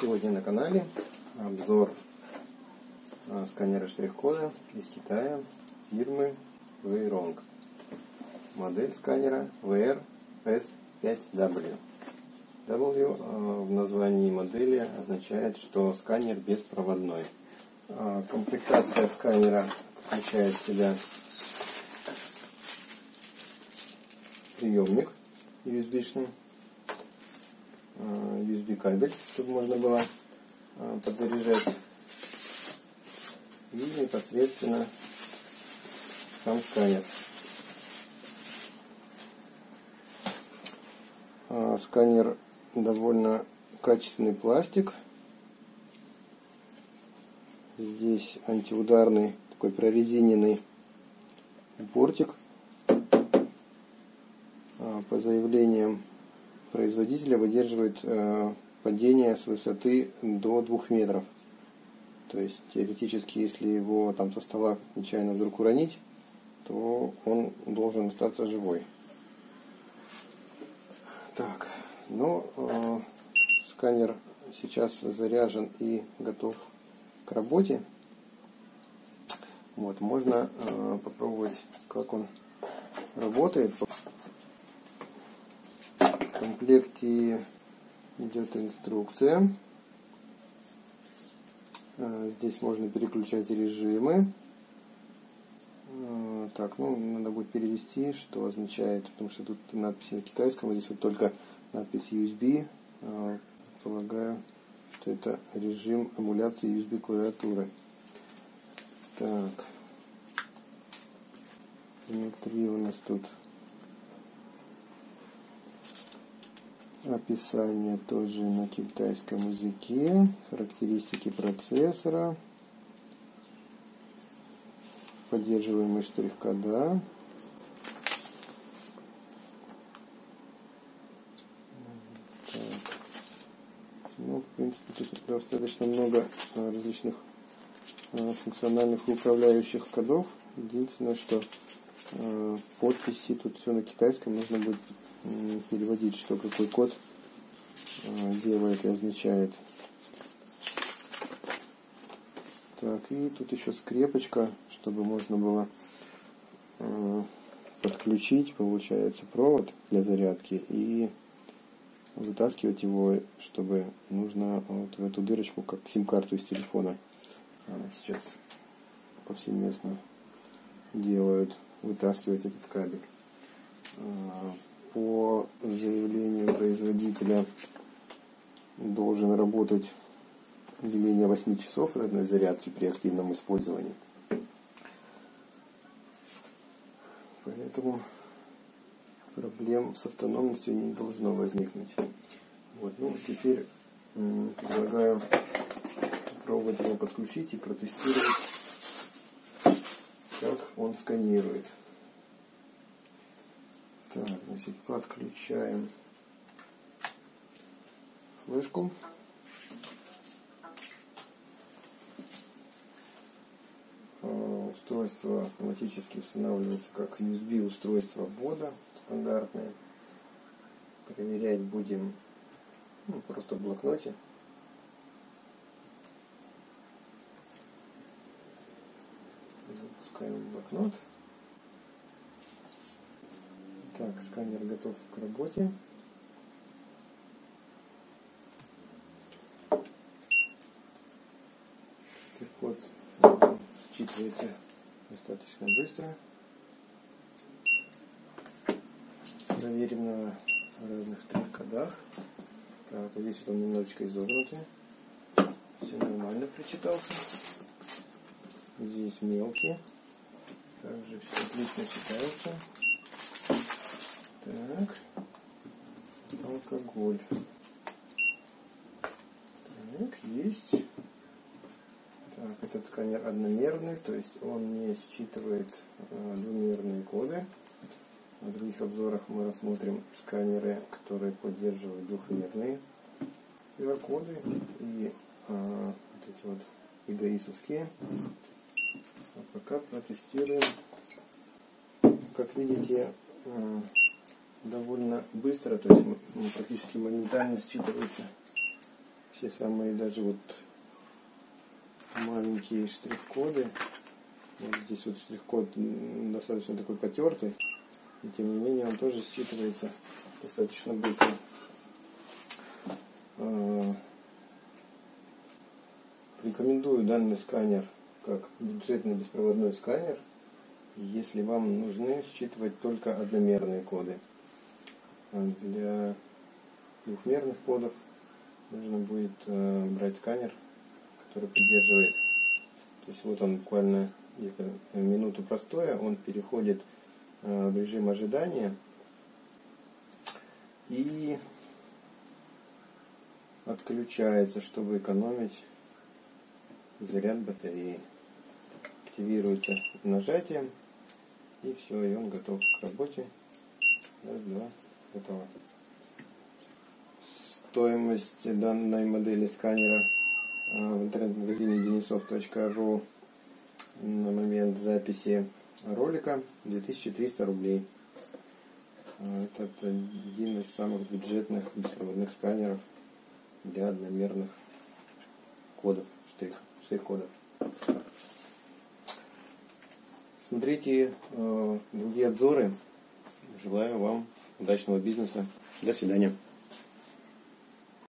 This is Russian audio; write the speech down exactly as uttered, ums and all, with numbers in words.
Сегодня на канале обзор сканера штрих-кода из Китая фирмы Weirong. Модель сканера ви эр эс пять дабл ю. W в названии модели означает, что сканер беспроводной. Комплектация сканера включает в себя приемник ю эс би-шный, ю эс би кабель, чтобы можно было подзаряжать, и непосредственно сам сканер. Сканер довольно качественный пластик. Здесь антиударный такой прорезиненный бортик. По заявлениям производителя выдерживает падение с высоты до двух метров. То есть теоретически, если его там со стола нечаянно вдруг уронить, то он должен остаться живой. Так, но э, сканер сейчас заряжен и готов к работе. Вот, можно э, попробовать, как он работает. В комплекте идет инструкция. Э, здесь можно переключать режимы. Так, ну, надо будет перевести, что означает, потому что тут надписи на китайском, а здесь вот только надпись ю эс би. Полагаю, что это режим эмуляции ю эс би клавиатуры. Так, внутри у нас тут описание тоже на китайском языке, характеристики процессора, поддерживаемый штрих-кода. Ну, в принципе, тут достаточно много различных функциональных и управляющих кодов. Единственное, что подписи тут все на китайском, нужно будет переводить, что какой код делает и означает. Так, и тут еще скрепочка, чтобы можно было э, подключить, получается, провод для зарядки и вытаскивать его, чтобы нужно вот в эту дырочку, как сим-карту из телефона. Сейчас повсеместно делают, вытаскивать этот кабель. По заявлению производителя должен работать не менее восьми часов одной зарядки при активном использовании. Поэтому проблем с автономностью не должно возникнуть. Вот, ну, теперь м, предлагаю попробовать его подключить и протестировать, как он сканирует. Так, значит, подключаем флешку. Устройство автоматически устанавливается как ю эс би устройство ввода стандартное. Проверять будем ну, просто в блокноте. Запускаем блокнот. Так, сканер готов к работе. Штрих-код считывается достаточно быстро. Проверим на разных штрих-кодах. Так, вот здесь вот он немножечко изогнутый. Все нормально причитался. Здесь мелкий. Также все отлично читается. Так. Алкоголь. Так, есть. Так, этот сканер одномерный, то есть он не считывает э, двумерные коды. В других обзорах мы рассмотрим сканеры, которые поддерживают двухмерные ку ар-коды и э, вот эти вот эгоисовские. А пока протестируем. Как видите, э, довольно быстро, то есть практически моментально считываются все самые даже вот маленькие штрих-коды. Вот здесь вот штрих-код достаточно такой потертый, но тем не менее он тоже считывается достаточно быстро. Рекомендую данный сканер как бюджетный беспроводной сканер, если вам нужны считывать только одномерные коды. Для двухмерных кодов нужно будет э, брать сканер, который поддерживает. То есть вот он буквально где-то минуту простоя, он переходит э, в режим ожидания и отключается, чтобы экономить заряд батареи. Активируется нажатием, и все, и он готов к работе. Раз, два, готово. Стоимость данной модели сканера в интернет-магазине денисов точка ру на момент записи ролика две тысячи триста рублей. Это один из самых бюджетных беспроводных сканеров для одномерных кодов, штрих, штрих-кодов. Смотрите э, другие обзоры. Желаю вам удачного бизнеса. До свидания.